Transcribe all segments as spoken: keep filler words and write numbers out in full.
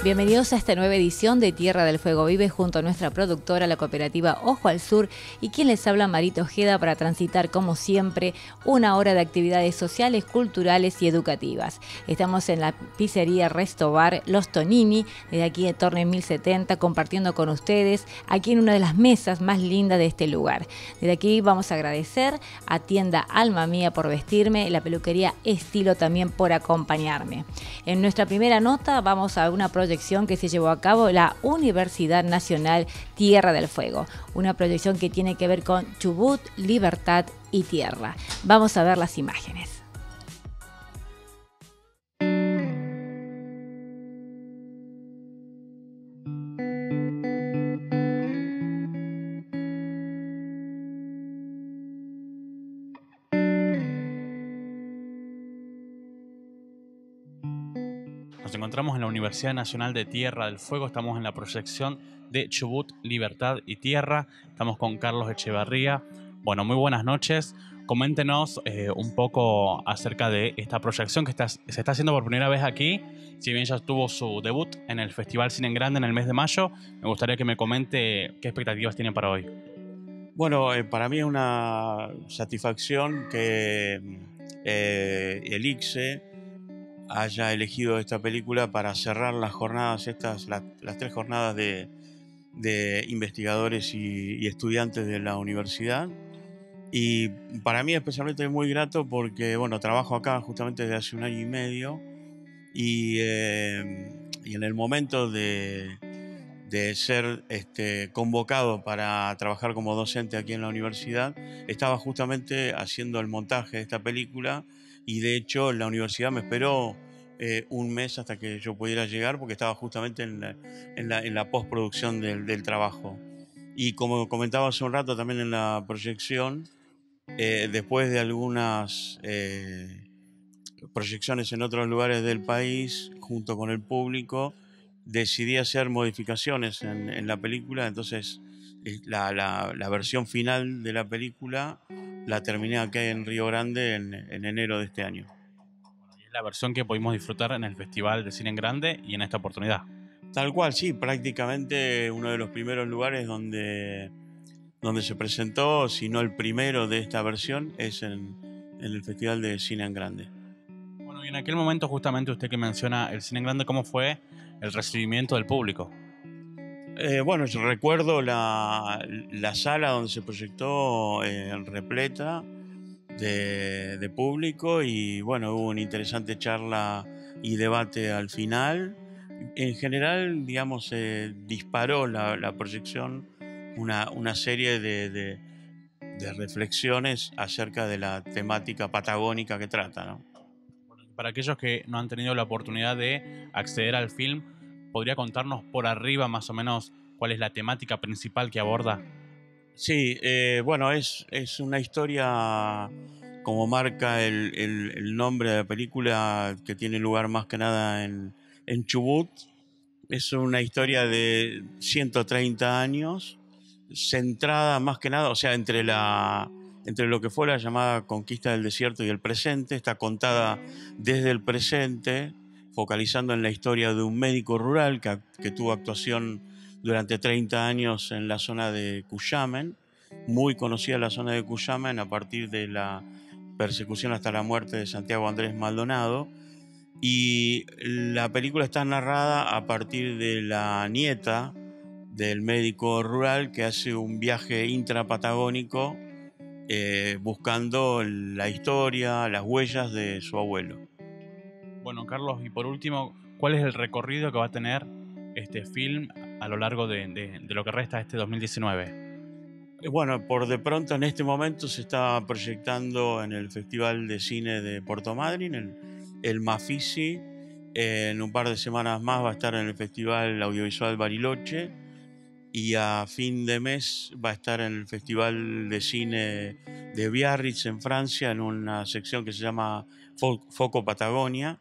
Bienvenidos a esta nueva edición de Tierra del Fuego Vive junto a nuestra productora, la cooperativa Ojo al Sur, y quien les habla, Marita Ojeda, para transitar, como siempre, una hora de actividades sociales, culturales y educativas. Estamos en la pizzería Resto Bar Los Tonini, desde aquí de Torne mil setenta, compartiendo con ustedes aquí en una de las mesas más lindas de este lugar. Desde aquí vamos a agradecer a Tienda Alma Mía por vestirme, la peluquería Estilo también por acompañarme. En nuestra primera nota vamos a una proyección que se llevó a cabo la Universidad Nacional Tierra del Fuego, una proyección que tiene que ver con Chubut, libertad y tierra. Vamos a ver las imágenes. Nos encontramos en la Universidad Nacional de Tierra del Fuego, estamos en la proyección de Chubut, Libertad y Tierra, estamos con Carlos Echevarría. Bueno, muy buenas noches, coméntenos eh, un poco acerca de esta proyección que está, se está haciendo por primera vez aquí, si bien ya tuvo su debut en el Festival Cine en Grande en el mes de mayo. Me gustaría que me comente qué expectativas tiene para hoy. Bueno, eh, para mí es una satisfacción que eh, el I C S E haya elegido esta película para cerrar las jornadas, estas, la, las tres jornadas de, de investigadores y, y estudiantes de la universidad. Y para mí especialmente es muy grato porque, bueno, trabajo acá justamente desde hace un año y medio y, eh, y en el momento de, de ser este, convocado para trabajar como docente aquí en la universidad, estaba justamente haciendo el montaje de esta película y de hecho la universidad me esperó eh, un mes hasta que yo pudiera llegar porque estaba justamente en la, en la, en la postproducción del, del trabajo. Y como comentaba hace un rato también en la proyección, eh, después de algunas eh, proyecciones en otros lugares del país, junto con el público, decidí hacer modificaciones en, en la película. Entonces la, la, la versión final de la película la terminé acá en Río Grande en, en enero de este año. Es la versión que pudimos disfrutar en el Festival de Cine en Grande y en esta oportunidad. Tal cual, sí, prácticamente uno de los primeros lugares donde, donde se presentó, si no el primero de esta versión, es en, en el Festival de Cine en Grande. Bueno, y en aquel momento justamente usted que menciona el Cine en Grande, ¿cómo fue el recibimiento del público? Eh, bueno, yo recuerdo la, la sala donde se proyectó eh, repleta de, de público y bueno, hubo una interesante charla y debate al final. En general, digamos, se eh, disparó la, la proyección una, una serie de, de, de reflexiones acerca de la temática patagónica que trata, ¿no? Para aquellos que no han tenido la oportunidad de acceder al film, ¿podría contarnos por arriba más o menos cuál es la temática principal que aborda? Sí, eh, bueno, es, es una historia, como marca el, el, el nombre de la película, que tiene lugar más que nada en, en Chubut. Es una historia de ciento treinta años, centrada más que nada, o sea, entre, la, entre lo que fue la llamada conquista del desierto y el presente. Está contada desde el presente, focalizando en la historia de un médico rural que, que tuvo actuación durante treinta años en la zona de Cuyamen, muy conocida la zona de Cuyamen a partir de la persecución hasta la muerte de Santiago Andrés Maldonado. Y la película está narrada a partir de la nieta del médico rural que hace un viaje intrapatagónico eh, buscando la historia, las huellas de su abuelo. Bueno, Carlos, y por último, ¿cuál es el recorrido que va a tener este film a lo largo de, de, de lo que resta de este dos mil diecinueve? Bueno, por de pronto en este momento se está proyectando en el Festival de Cine de Puerto Madryn, el, el Mafisi. En un par de semanas más va a estar en el Festival Audiovisual Bariloche y a fin de mes va a estar en el Festival de Cine de Biarritz en Francia en una sección que se llama Foco Patagonia.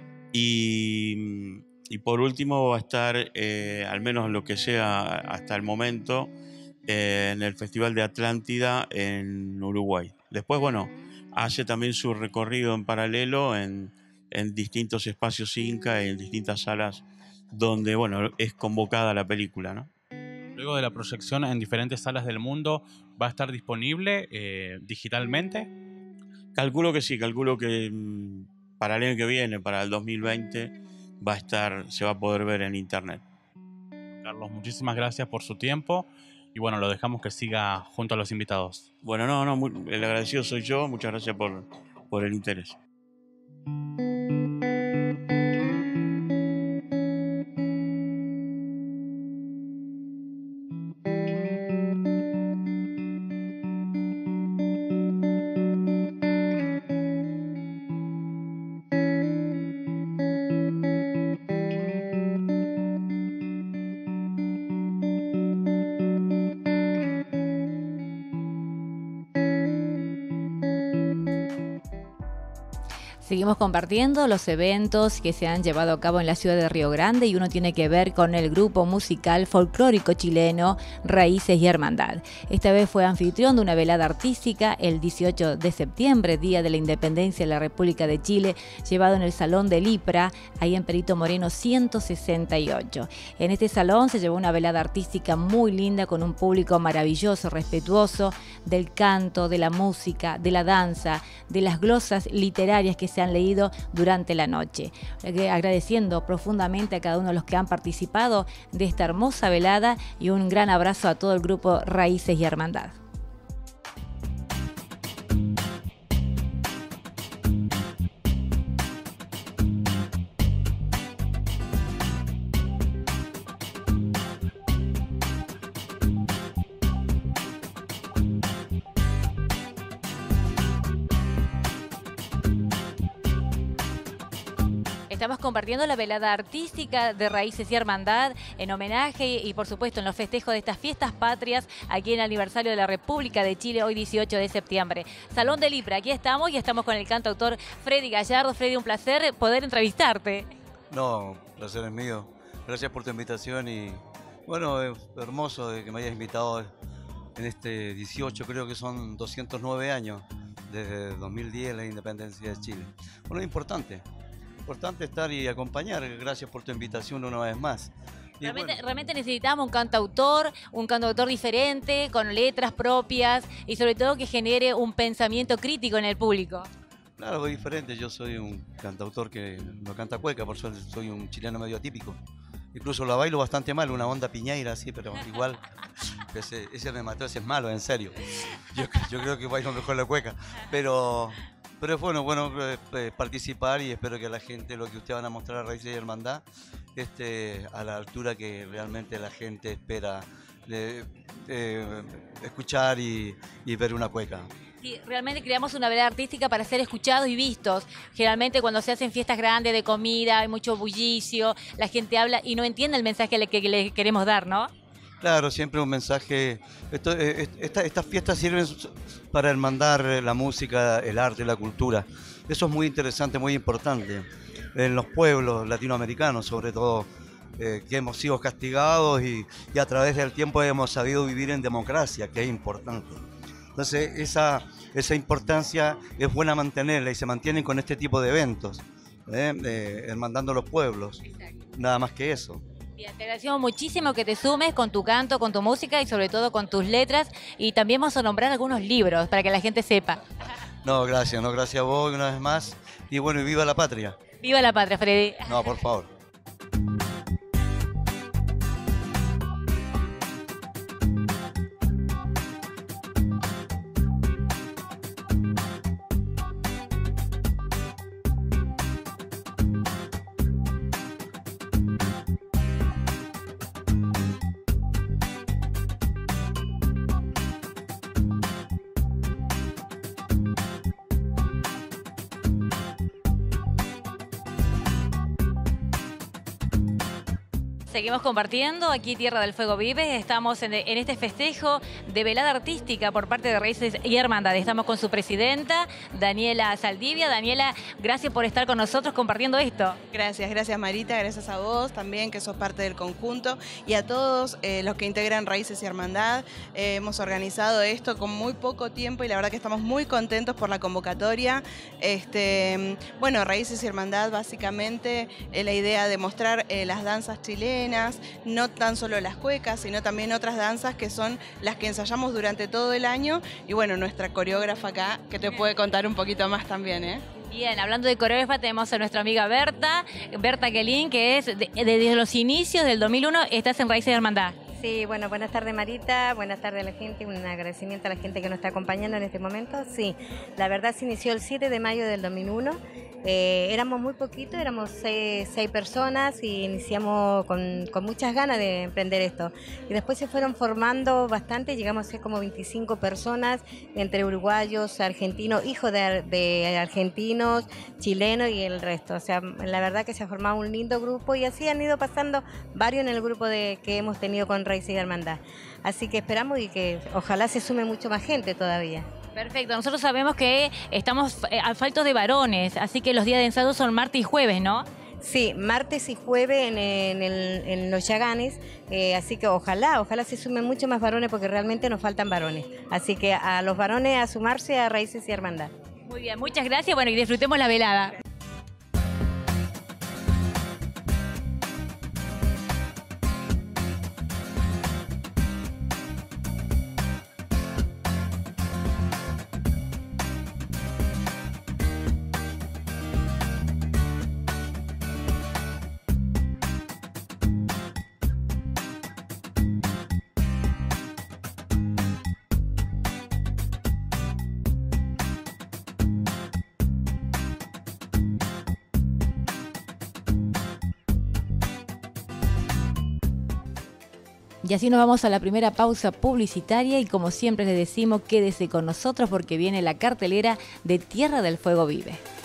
Y, y por último va a estar, eh, al menos lo que sea hasta el momento, eh, en el Festival de Atlántida en Uruguay. Después, bueno, hace también su recorrido en paralelo en, en distintos espacios Inca y en distintas salas donde, bueno, es convocada la película, ¿no? Luego de la proyección en diferentes salas del mundo, ¿va a estar disponible eh, digitalmente? Calculo que sí, calculo que mmm, para el año que viene, para el dos mil veinte, va a estar, se va a poder ver en internet. Carlos, muchísimas gracias por su tiempo y bueno, lo dejamos que siga junto a los invitados. Bueno, no, no, muy, el agradecido soy yo, muchas gracias por, por el interés. Seguimos compartiendo los eventos que se han llevado a cabo en la ciudad de Río Grande y uno tiene que ver con el grupo musical folclórico chileno Raíces y Hermandad. Esta vez fue anfitrión de una velada artística el dieciocho de septiembre, Día de la Independencia de la República de Chile, llevado en el Salón del IPRA, ahí en Perito Moreno ciento sesenta y ocho. En este salón se llevó una velada artística muy linda con un público maravilloso, respetuoso del canto, de la música, de la danza, de las glosas literarias que se han leído durante la noche. Agradeciendo profundamente a cada uno de los que han participado de esta hermosa velada y un gran abrazo a todo el grupo Raíces y Hermandad. Estamos compartiendo la velada artística de Raíces y Hermandad en homenaje y por supuesto en los festejos de estas fiestas patrias aquí en el aniversario de la República de Chile, hoy dieciocho de septiembre. Salón del IPRA, aquí estamos y estamos con el cantautor Freddy Gallardo. Freddy, un placer poder entrevistarte. No, el placer es mío. Gracias por tu invitación y bueno, es hermoso de que me hayas invitado en este dieciocho, creo que son doscientos nueve años desde dos mil diez la independencia de Chile. Bueno, es importante. Importante estar y acompañar. Gracias por tu invitación una vez más. Realmente, bueno, realmente necesitamos un cantautor, un cantautor diferente, con letras propias y sobre todo que genere un pensamiento crítico en el público. Claro, es diferente. Yo soy un cantautor que no canta cueca, por suerte soy un chileno medio atípico. Incluso la bailo bastante mal, una onda piñeira así, pero igual ese, ese me mató, ese es malo, en serio. Yo, yo creo que bailo mejor la cueca, pero... Pero es bueno, bueno eh, participar y espero que la gente, lo que ustedes van a mostrar a Raíces y Hermandad, esté a la altura que realmente la gente espera de, eh, escuchar y, y ver una cueca. Sí, realmente creamos una velada artística para ser escuchados y vistos. Generalmente cuando se hacen fiestas grandes de comida, hay mucho bullicio, la gente habla y no entiende el mensaje que le queremos dar, ¿no? Claro, siempre un mensaje. Esto, esta, estas fiestas sirven para hermandar la música, el arte, la cultura. Eso es muy interesante, muy importante. En los pueblos latinoamericanos, sobre todo, eh, que hemos sido castigados y, y a través del tiempo hemos sabido vivir en democracia, que es importante. Entonces, esa, esa importancia es buena mantenerla y se mantienen con este tipo de eventos, ¿eh? Eh, hermandando los pueblos. Exacto. Nada más que eso. Bien, te agradecemos muchísimo que te sumes con tu canto, con tu música y sobre todo con tus letras. Y también vamos a nombrar algunos libros para que la gente sepa. No, gracias, no, gracias a vos una vez más. Y bueno, y viva la patria. ¡Viva la patria, Freddy! No, por favor. seguimos compartiendo aquí Tierra del Fuego Vive. Estamos en, en este festejo de velada artística por parte de Raíces y Hermandades. Estamos con su presidenta, Daniela Saldivia. Daniela, gracias por estar con nosotros compartiendo esto. Gracias, gracias Marita, gracias a vos también que sos parte del conjunto y a todos eh, los que integran Raíces y Hermandad. Eh, hemos organizado esto con muy poco tiempo y la verdad que estamos muy contentos por la convocatoria. Este, bueno, Raíces y Hermandad básicamente eh, la idea de mostrar eh, las danzas chilenas, no tan solo las cuecas, sino también otras danzas que son las que ensayamos durante todo el año y bueno, nuestra coreógrafa acá que te puede contar un poquito más también, ¿eh? Bien, hablando de coreógrafa tenemos a nuestra amiga Berta, Berta Quelín, que es de, desde los inicios del dos mil uno, estás en Raíces y Hermandad. Sí, bueno, buenas tardes Marita, buenas tardes a la gente, un agradecimiento a la gente que nos está acompañando en este momento. Sí, la verdad se inició el siete de mayo del dos mil uno, eh, éramos muy poquitos, éramos seis, seis personas y iniciamos con, con muchas ganas de emprender esto. Y después se fueron formando bastante, llegamos a ser como veinticinco personas, entre uruguayos, argentinos, hijos de, de argentinos, chilenos y el resto. O sea, la verdad que se ha formado un lindo grupo y así han ido pasando varios en el grupo de, que hemos tenido con Raíces y Hermandad. Así que esperamos y que ojalá se sume mucho más gente todavía. Perfecto, nosotros sabemos que estamos a faltos de varones, así que los días de ensayo son martes y jueves, ¿no? Sí, martes y jueves en, en, el, en los Yaganes, eh, así que ojalá, ojalá se sumen mucho más varones porque realmente nos faltan varones. Así que a los varones a sumarse a Raíces y Hermandad. Muy bien, muchas gracias, bueno, y disfrutemos la velada. Y así nos vamos a la primera pausa publicitaria y como siempre les decimos, quédese con nosotros porque viene la cartelera de Tierra del Fuego Vive.